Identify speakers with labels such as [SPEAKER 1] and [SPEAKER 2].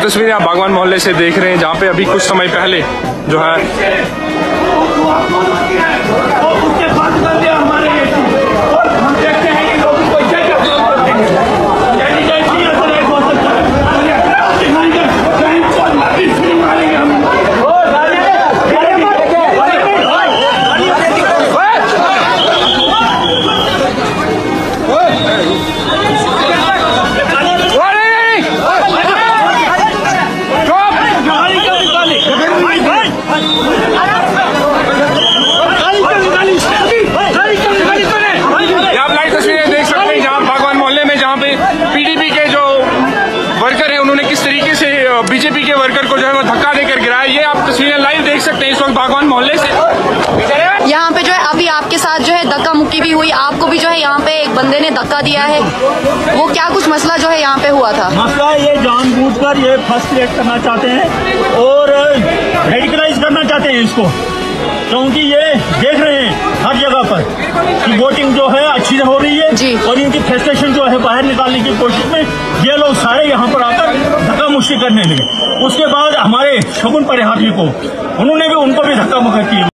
[SPEAKER 1] तस्वीरें आप बागवान मोहल्ले से देख रहे हैं, जहाँ पे अभी कुछ समय पहले जो है बीजेपी के वर्कर को जो है वो धक्का देकर गिराया। ये आप तस्वीरें लाइव देख सकते हैं इस वक्त बागवान मोहल्ले से।
[SPEAKER 2] यहाँ पे जो है अभी आपके साथ जो है धक्का मुक्की भी हुई, आपको भी जो है यहाँ पे एक बंदे ने धक्का दिया है। वो क्या कुछ मसला जो है यहाँ पे हुआ था? मसला ये जानबूझकर ये फर्स्ट क्रिएट करना चाहते हैं और रेडिकलाइज करना चाहते हैं इसको, क्योंकि ये देख रहे हैं हर जगह पर कि वोटिंग जो है अच्छी हो रही है जी। और इनकी फ्रस्ट्रेशन जो है बाहर निकालने की कोशिश में ये लोग सारे यहाँ पर आकर धक्का मुक्की करने लगे। उसके बाद हमारे शगुन परिहारी को उन्होंने भी उनको भी धक्का मुक्की किया।